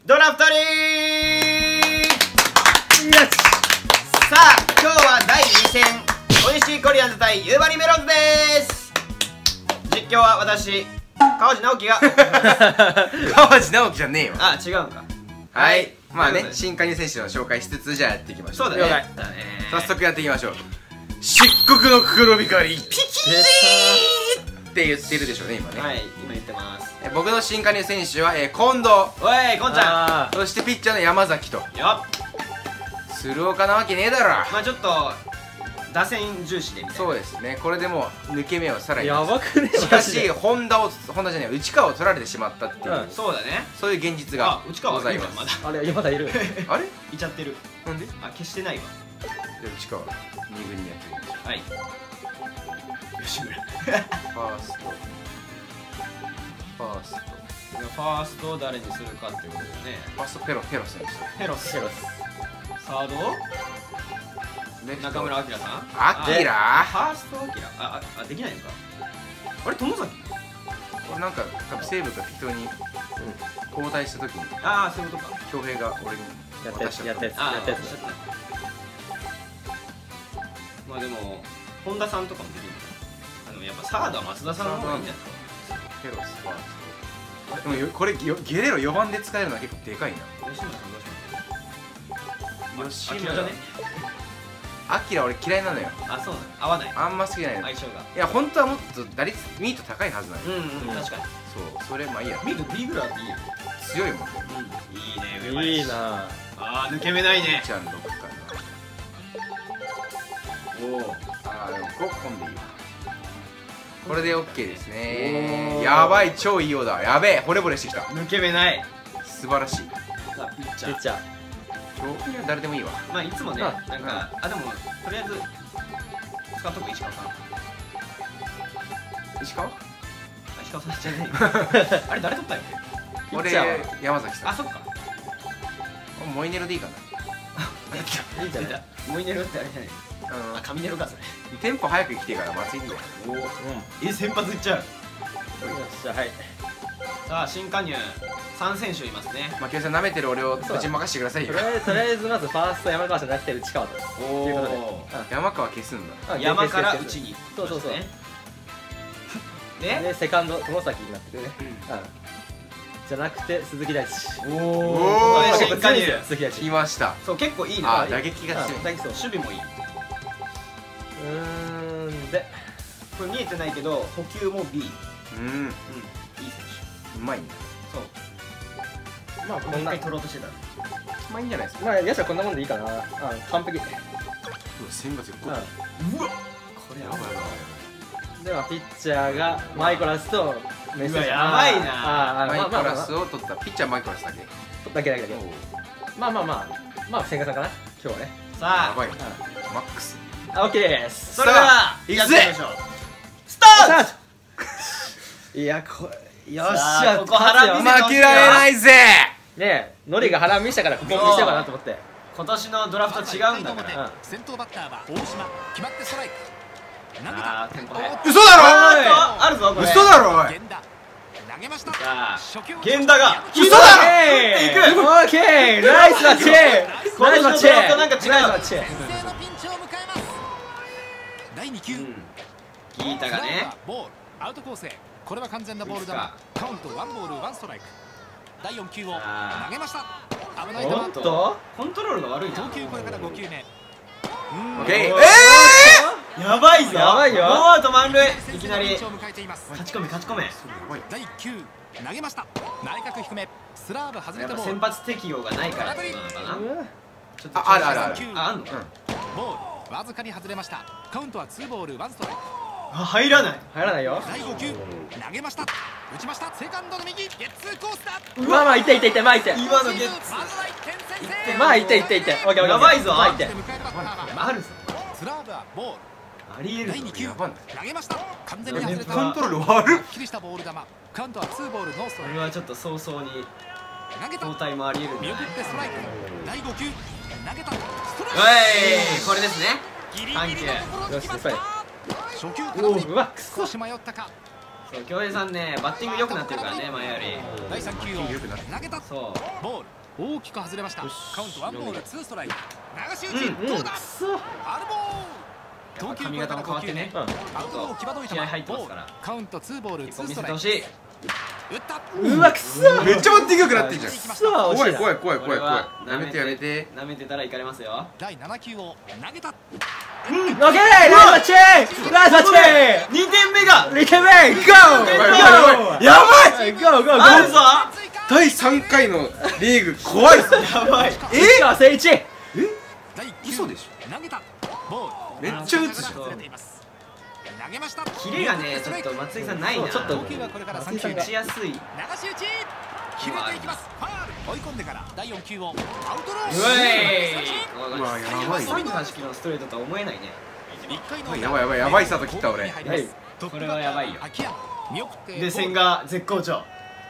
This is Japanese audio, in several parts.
ドラフトリー。さあ今日は第2戦おいしいコリアンズ対夕張メロンズです。実況は私川地直樹が川地直樹じゃねえよ。 あ、違うんか。 はい、まあね、新加入選手の紹介しつつ、じゃあやっていきましょう。 そうだね。 早速やっていきましょう。漆黒の黒光りピキーって言ってるでしょうね、今ね。 はい、今言ってます。 僕の新加入選手は近藤、 おい、こんちゃん。 そしてピッチャーの山崎と。 よっ、 鶴岡なわけねえだろ。 まあちょっと打線重視でみたいな。 そうですね、これでもう抜け目をさらに。 やばくね。 しかし本田じゃない、内川を取られてしまったっていう、 そうだね。 そういう現実が内川ございます。 まだあれ、まだいる。 あれいちゃってる。 なんで？ あ、消してないわ。 じゃあ内川2軍にやってみましょう。 はい、吉村。 ファーストファーストを誰にするかってことだよね。 ファーストペロ選手。 ペロス。サード中村晃さん。 アキラファーストアキラ。あ、できないのか。あれ、友崎。 俺なんか多分西武が適当に交代した時に、 ああ、そういうことか。 恭平が俺に渡しちゃった。 まあでも本田さんとかもできるのか。やっぱサードは松田さんの方がいいんじゃないペロスファースト。でもこれゲレロ4番で使えるのは結構でかいな。 吉村さんどうします？ 吉村じゃね。 アキラ俺嫌いなのよ。 あ、そうなの。合わない。 あんま好きじゃないの。 相性が。 いや本当はもっと打率ミート高いはずなのよ。 確かに。 そう、それまあいいや。 ミート B ぐらいあっていいよ。 強いもんね。 いいね、 いいな。 ああ、抜け目ないね。 ちゃん6かな。 おお。 ああ、でも5本でいいわ。これで OK ですね。やばい、超いいようだ。やべえ、惚れ惚れしてきた。 抜け目ない。 素晴らしい。 さあ、ピッチャー。 ピッチャー。 今日は誰でもいいわ。 まあいつもね、なんか、あ、でもとりあえず使っとく。石川さん。 石川？ 石川さんじゃねえ。あれ誰取ったんやっけ？ 俺、山崎さん。 あ、そっか。 モイネロでいいかな。 いいんじゃない？ モイネロってあれじゃない。あ、カミネロかそれ。 テンポ早く来てから松井でいいんだよ。 先発いっちゃう。 よっしゃ、はい。 さあ、新加入3選手いますね。 まあ、今日さん舐めてる俺をぶち任してくださいよ。 とりあえずまずファースト山川じゃなくて内川ということで。 山川消すんだ。 山から内に。 そうそうそう。 で、 セカンド友崎になってね。じゃなくて鈴木大地。 おお。新加入鈴木大地。 来ました。 そう、結構いいね。 あ、打撃が強い。 守備もいい。 で、 これ見えてないけど補給も B。いい選手。うまいね。 そう。 まあこんな取ろうとしてた。 まあいいんじゃないですか。 まあ野手はこんなもんでいいかな。完璧。 選抜よ。 うわ、これやばいな。 ではピッチャーがマイコラスとメッセージ。 やばいな。 マイコラスを取った。ピッチャーマイコラスだけ。 だけ。まあ千賀さんかな今日はね。 さあ、 やばい。マックス。 オッケーです。 それでは行くぜ。 スタート。 いや、これよっしゃ、 ここ腹見せ負けられないぜ。 ねえ、ノリが腹見せたからここ見せようかなと思って。 今年のドラフト違うんだから。 先頭バッターは大島。決まってストライク。 ああ、テンポ早い。 嘘だろ。 あるぞこれ。 嘘だろおい。 投げました。 さあ、源田が嘘だろ。 行く。 オッケー、ナイスマッチ。ナイスマッチ。 なんか違う。 先制のピンチを迎えます。第2球。 ギータがね。 ボールアウトコースへ。これは完全なボール球。カウント1ボール1ストライク。第4球を投げました。危ない球。 おっと、 コントロールが悪いな。 投球これから5球目。 オッケー。 やばいぞ。 やばいよ。 ノーアウト満塁。いきなり勝ち込め。 第1球投げました。内角低め。スラーブ外れても先発適用がないからってことなのかな。 ある。 あんの。 ボールわずかに外れました。カウントは2ボール1ストライク。 入らない。 入らないよ。 第5球投げました。打ちました。セカンドの右ゲッツーコースだ。 まあ、いってまあいって。 今のゲッツ。 まあいって。オッケー。 やばいぞ。 まあいって。 あるぞ。 スラーブはボール。 ありえる。 第2球投げました。完全に外れた。 コントロール悪っ。 はっきりしたボール球。カウントは2ボールノーストライク。 これはちょっと早々に投げた。 交代もありえるん見だね。 送ってストライク。第5球投げた。ストライク。 これですね。 ギリギリのところに来ました。初球うわ、 少し迷ったか。 そう京平さんねバッティング良くなってるからね前より。 第3球を良くなって投げた。 そうボール大きく外れました。カウントワンボールツーストライク。流し打ちどうだ。 くそ。 アルボー。投球髪型も変わってねうん。 アウトロー際どい球。 気合入ってますからボールカウントツーボール一本見ツーストライク。 せてほしい。 打った。 うわくそ。 めっちゃバッティング良くなってんじゃん。 くそ惜しいな。 怖い怖い怖い怖い怖い。 これはやめてやめて。 舐めてたらいかれますよ。 第7球を投げた。 オッケーナイスマッチナイスマッチ 2点目が 2点目ゴーやばいゴーゴーゴーあるぞ。 第3回のリーグ怖いっす。 やばい。 石川誠一第1球嘘でし投げた。ボールめっちゃ打つじゃん外れています。投げました。 キレがねちょっと松井さんないな。 ちょっと投球はこれから3球目。 打ちやすい。 流し打ち決めていきます。ファール追い込んでから第4球をアウトロー。 うえうわやばい 3キロのストレートとは思えないね。 1回のやばいやばいやばいスタート切った俺。 はいこれはやばいよ。 秋山見送ってで千賀絶好調。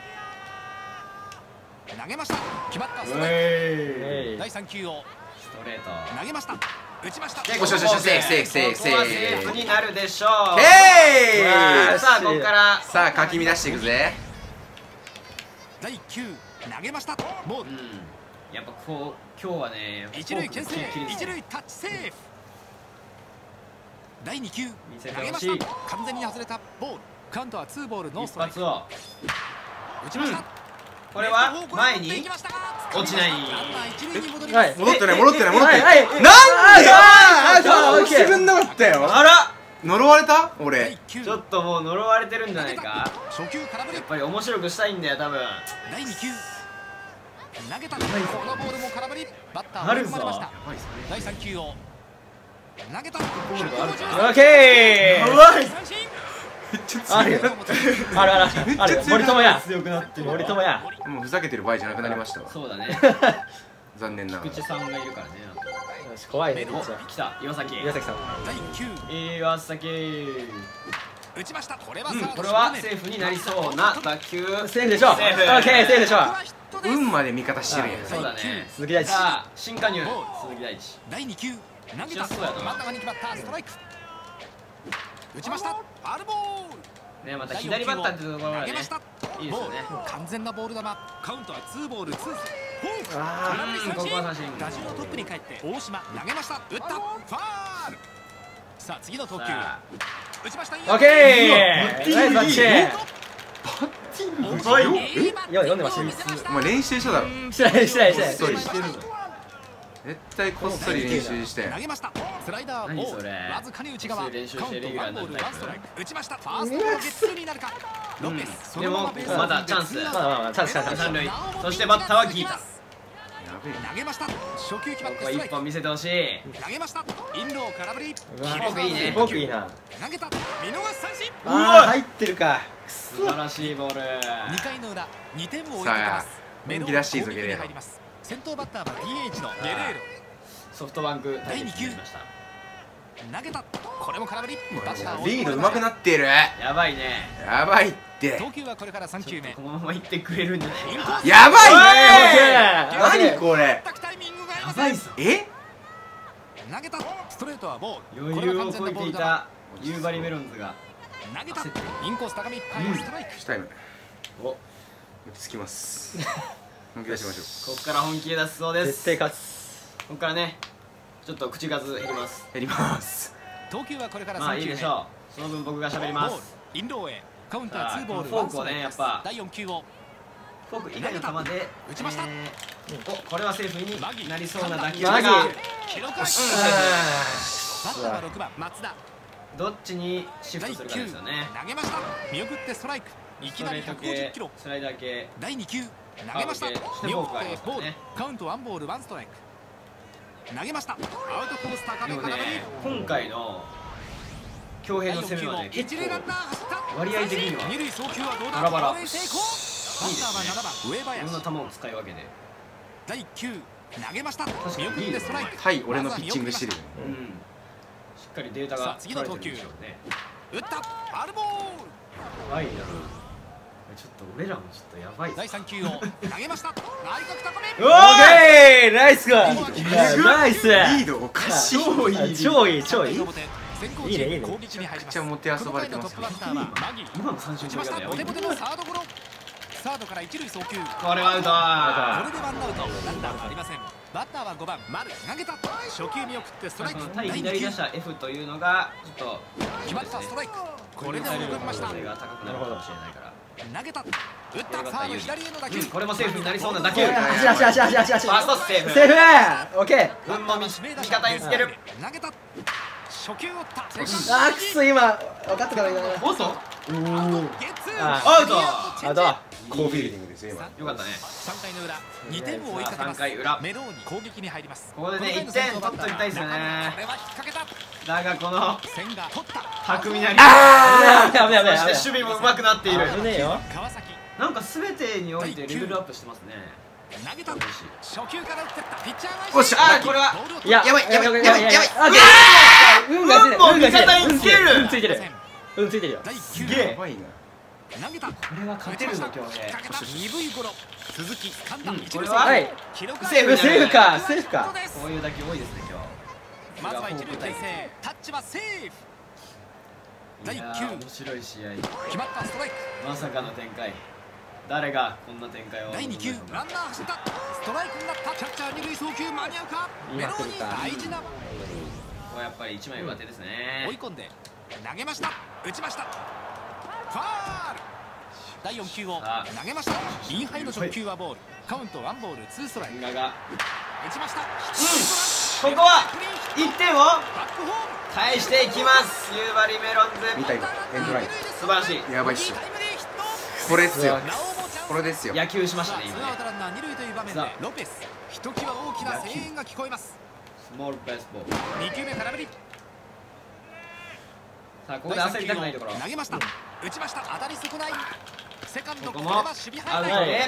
投げました。決まったストうライえク。第3球をストレート。 投げました。打ちました。 でよしよしよしセーフセーフセーフセーフここはセーフになるでしょう。 へい。 さあここからさあかき乱していくぜ。 第1球投げました。ボールやっぱこう今日はね一塁牽制フォークキリキリ一塁タッチセーフ。第2球見せて投げまほしいした。完全に外れたボール。カウントは2ボールノーストライク。 一発を打ちました。 これは前にレフト方向へ持っていきましたが落ちないランナー一塁に戻ります。 はい戻ってない戻ってない戻ってない。 はいなんであしてくんなかったよ。 あら呪われた第俺。 1球ちょっともう呪われてるんじゃないか。 初球空振りやっ。ぱり面白くしたいんだよ多分。 第2球投げた。このボールも空振り。バッター追いあるぞ込まれました。第3球を投げた。 あるオッケーやばい三振。 あるよあるあるある森友哉強くなってる。 森友哉もうふざけてる場合じゃなくなりましたわ。 そうだね。 残念ながら。 口さんがいるからね。 よし怖いねめっちゃ来た岩崎。 岩崎さん第1球岩崎。 打ちました。これはサードこれはセーフになりそうな打球。 セーフでしょオセーフッケーセーフでしょ運まで味方してるんや。 そうだね。 鈴木大地さあ新加入鈴木大地。 第2球投げた。 そうやな真ん中に決まったストライク。打ちました。ファウルボール。 ねまた左バッターってところがね投げました。 いいですよね。 ボール完全なボール球。カウントは2ボール2スフォーク。 あ空振り三振。 ここは三振打順のトップに帰って大島投げました。打った。ファール。さあ次の投球。 さ打ちました。 オッケーナイスマッチはい読んでましたお前練習しただろ。 してないしてないしてないこっそりしてる絶対こっそり練習して。 投げました。スライダーボール。 何それわずかに内側。カウン練習トしてレギュラー 1ボールになった 1ストライク。打ちました。ファーストゴロゲッツーになるか。ロペス。 でもまだチャンス。 まだまだチャンスチャンスチャンス三塁。そしてバッターはギータ。 やべえ。 投げました。初球決まここはってストライク。 一本見せてほしい。 投げました。インロー空振り。 うわフォークいいねフォークいいな投げた。見逃し三振。 あー入ってるか素晴らしいボール。 2回の裏2点を追いかけます。 本気出していいぞメロンゲレーロ攻撃に入ります。先頭バッターは DH のゲレーソフトバンク対決になりました。 ロ。投げた。これも空振り。バッターリード上手くなってる。 やばいね。 やばいって。 投球はこれから3球目。 このまま行ってくれるんじゃないインコか。 ースやばいオッケー何これ。 タイミングがやばいぞ。 え投げた。ストレートはボール。 余裕をこいていた夕張メロンズが投げた焦ってる。 インコース高めいっぱいのストライク。 シュタイムおこ落ち着きます本気出しましょこから本気で出すそうです。 絶対勝つここからねちょっと口数減ります。 うやります投球はこれからまあ 3球目。 いいでしょう。その分僕が喋りまボールす。 インローへ。カウンターさあ 2ボールフォークをね 1ストライクですやっぱ第4球をフォーク以外の球で打ちましたおこれはセーフにマギなりそうな打球マギが記録。 うんバッターは6番松田。 どっちにシフ第1球トするかですよね。 投げました。見送ってストライク。いきなりストレート 150 系キロ。 スライダー系第2球投げました。 あオッケー見送っフォークありてボールますからね。 カウント1ボール1ストライク。投げました。アウトコース高でもねめ空振り。 今回の強兵の攻めはね一塁ラン結構ナー走った。 割合的には二塁送球はどうだ。 バラバラ盗塁成功。バッターは7番上いろん林な。球を使い分けて第1球投げました。 かに見送ってストライク。 はい俺のピッチングしてるうんしっかりデータさあが次の投球取れてるんでしょうね。 打った。ファウルボール。 やばいなちょっと俺らもちょっとやばい第3球を投げました。内角高め。 うわオッケーナイスかナイスリードおかしい超いい超いい超いい表先行チーム攻撃に入ります。 めちゃくちゃもてあそばれてますこの回のトップバッターはマギー。 今の三振打ちました。 取り方やばいボテボテのサードゴロ。サードから一塁送球。これでこれはアウトワンアウト。ランナーはありません。バッターは5番丸投げた。初球見送ってストライク。 対左打者 F というのがちょっと決まったストライク。これで追い込みました。 可能性が高くなるかもしれないから投げた。打った。サード左への打球。 これもセーフになりそうな打球フ足足足足足足ァーストセーフセーフオッケー。 運も味方につける投げた。初球打った。 あーくそ今分かったから今おっとゲッツー。 あアウトあと好フィールディングですよ今。 よかったね 3回の裏2点を追いかけます。 3回裏メローニ攻撃に入ります。 ここでね1点取っときたいですよねこれは引っ掛けた。 だがこの千賀取った。 巧みなりあー危ない危ない危ないそして守備も上手くなっている危ねえよ。 川崎なんか全てにおいてレベルアップしてますね投げた。初球から打ってった。ピッチャーおっしゃあーこれはいややばいやばいやばいやばいオッケー運がついてる運も運がついてる味方につける運ついてる運ついてるよ。 第9 げえやばいな。 投げた。これは勝てるの今日ね鈍いゴロ。鈴木掴んだ。一塁これははい記録セーフセーフかセーフか。 こういう打球多いですね今日まずは一塁体勢。タッチはセーフ。第いやー 9 面白い試合決まったストライク。 まさかの展開誰がこんな展開を第2球ランナー走った。ストライクになった。キャッチャー二塁送球間に合うか。メローニ大事なここはやっぱり一枚上手ですね追い込んで投げました。打ちました。ファール。第4球をさあ投げました。インハイの直球はボール。カウントワンボールツーストライク。 千賀が打ちました。 ここは1点をバックホーム。 返していきます夕張メロンズ見た今エンドライン。 素晴らしいやばいっしょ。 タイムリーヒット。 これっすよ。 なおもチャンス。 これですよ。 野球しましたねツー今ねアウトランナー二塁という場面でさあロペス。ひときわ大きな声援が聞こえます。 スモールベースボール 2球目空振り。 さあここで焦りたくないところ投げました。打ちました。当たり損ない。セカンドここもこれは守備範囲アウトで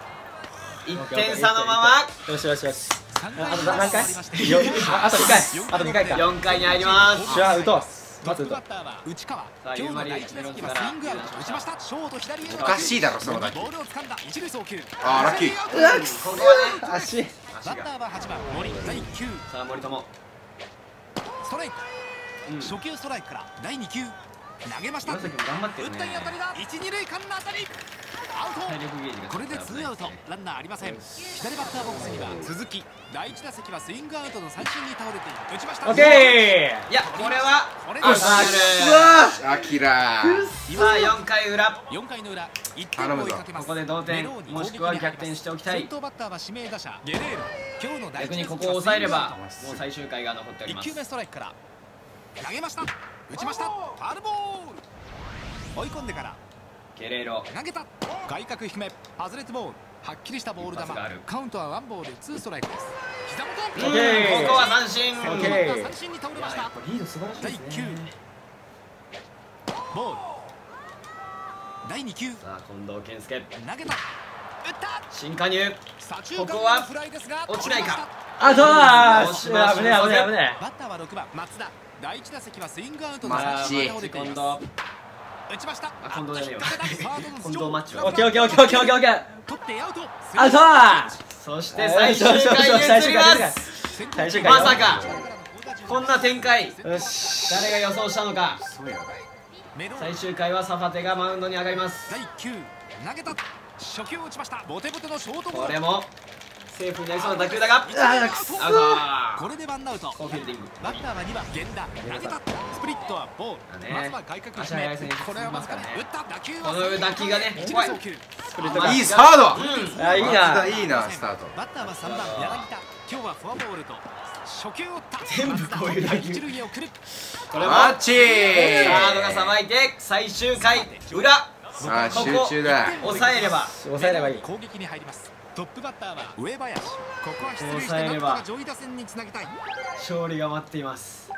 1点差のままよしよしよし。 3 あと回何回？ 終わりましてよあと2回あと2回か。 4回に入りますじゃあ打とう。 トッまず打とう。 プバッターは内川。 さあ今日の第1打席はスイングアウト。打ちました。ショート左へのおかしいだろその打球ボールを掴んだ。一塁送球。 あーラッキースリアウト。 ここはね足。 バッターは8番森。第9 さあ森友ストライク。 うん初球ストライクから第2球投げました。打紫も頑張ってるねったい当たりだ。一二塁間の当たり。アウト。 体力ゲージがこれでツーアウト。ランナーありません。左バッターボックスには鈴木。第1打席はスイングアウトの三振に倒れている。打ちました。 オッケー。 いやこれはこれでアウトになるアキラー。 さあ4回裏 4回の裏1点を追いかけます。 ここで同点メローニもしくは逆転しておきたい先頭バッターは指名打者ゲレーロ。今日の第1 逆にここを抑えればもう最終回が残っており 1 ます球目ストライクから投げました。打ちました。ファウルボール。追い込んでからゲレーロ投げた。外角低め外れてボール。はっきりしたボール球。 一発があるカウントはワンボールツーストライクです。膝元。 うんオッケーここは三振オッケ先頭バッターー三振に倒れましたやっ。ぱリード素晴らしい第です 9 ねボール。第2球さあ近藤健介投げた。打った。 新加入左中ここは間へのフライですが落ちないかあとはよしまあ危ねえ危ねえ危ねバッターは6番松田。第1打席はスイングアウトのマッチ三振に倒れてい近ま藤す。打ちました。 あ近藤じゃねえわサードの頭上近藤マッチはえ。オッケーオッケーオッケーオッケーオッケーオッケー。 取ってアウト。 アウトー。 そして最終回に移ります最終回まさかこんな展開よし。 誰が予想したのかそうやばい。 最終回はサファテがマウンドに上がります第9投げた。初球を打ちました。ボテボテのショートゴロ。 これもセーフになりそうな打球だがあーくそアウトこれでワンアウト。 コーフィールディングバッターは2番源田。投げた。スプリットはボール。 ねまずは外角低足速い選手め。これはわずかに打った打球はこの打球がね一怖い塁送球。 プリットがいいスタート。 うんあいい松田な。 いいなスタート。 バッターは3番柳田。今日はフォアボールと初球を打った。 全部こういう打球一塁へ送る。 これもマッチー。 サードがさばいて最終回裏さあ集中だ。 抑えれば抑えればいい。 攻撃に入ります。トップバッターは上林。ここは出塁して抑えればなんとか上位打線につなぎたい。 勝利が待っています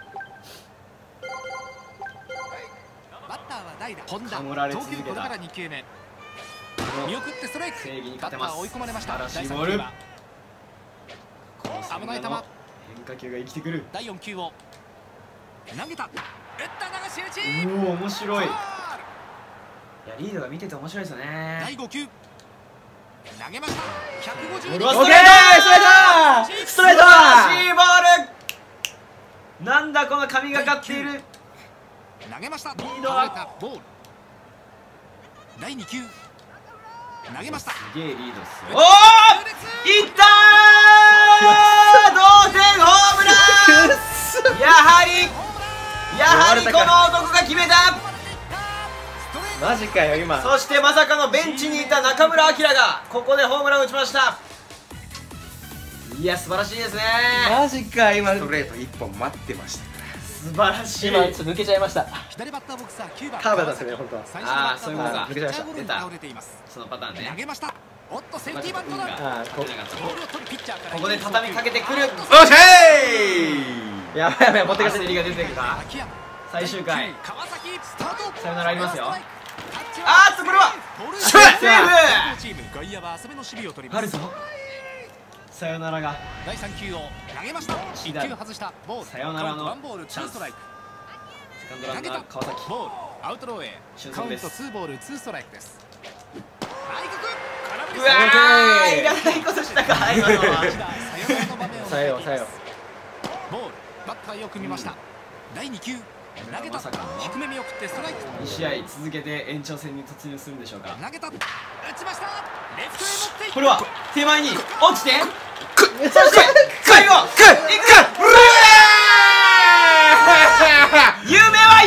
バッターは代打本田。 守られ続けた投球これから2球目見送ってストライク。 正義にバッタ勝てますー追い込まれました。 素晴第3 らしいボール球は危ない球。 変化球が生きてくる第4球を投げた。打った流し打ち。 うお面白いいファールやリードが見てて面白いですよね第5球投げました。150 うわオッケーストレート。ストレート。 素晴らしいボールなんだこの神がかっている投げました。 リード外れたボール。第2球投げました。 すげえリードする。 おおー、いったー、同点ホームラン。やはりこの男が決めた。 マジかよ今。 そしてまさかのベンチにいた中村晃がここでホームランを打ちました。いや素晴らしいですね。 マジか今。 ストレート1本待ってましたから。 素晴らしい。 今ちょっと抜けちゃいました。 左バッターボックスは9番。 カーブだったんですよね本当は。 あーそういうことか抜けちゃいました。 出た倒れています。 そのパターン投ね。 げました。おっとセーフティーバントだ。 あーこ出なかったボールを取るピッチャーからここで畳みかけてくる。 おっしゃい。 やばいやばい持ってかせて。 焦りが出てきた。 秋山最終回。 川崎スタート。 さよならありますよ。 ああーっとこれはセーセーフ。 チーム外野は浅めの守備を取ります。 あるぞ。さよならが。 第3球を投げました。1球外したボール。 さよならのワンボールツーストライク。 セカンドランナー川崎。 ボールアウトローへ俊カウント足です 2ボール2ストライクです。内角空振りうわー、いらないことしたか今のは。 サヨナラの場面をさよさよ。 ボールバッターよく見ました。第2球投げた。 まさかの低め見送ってストライク。 2試合続けて延長戦に突入するんでしょうか。 投げた打ちました。レフトへ持っていく。 これは手前に落ちてそして最後いく夢は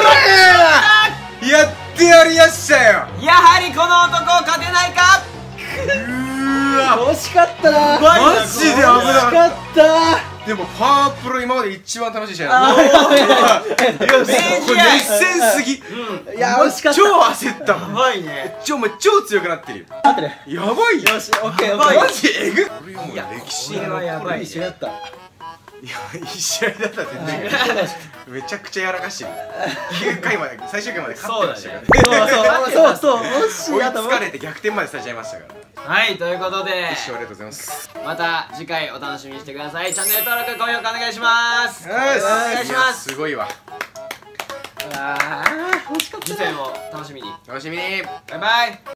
やってやりやしたよ。 やはりこの男勝てないか。 惜しかったな。 マジで危な惜しかった。 でもパワープロ今まで一番楽しい試合だ。 あ名試合熱戦すぎ。 いや惜しかった。 超焦ったもん。 やばいね。 超強くなってるよ。 待ってね。 やばいよ。 よしオッケーオやばいッケー。 マジえぐっ。 いや歴史これはやばいいい試合だった。 いや、いい試合だったって言ってるけどめちゃくちゃやらかしてる。9回まで、最終回まで勝ってましたからね。 そう惜しい追いなと思って。 つかれて逆転までされちゃいましたから。 はいということで一生ありがとうございます。 また次回お楽しみにしてください。チャンネル登録高評価お願いします。おお願いします。 すごいわ。 ああ惜しかったな。 次戦を楽しみに。 楽しみに。 バイバイ。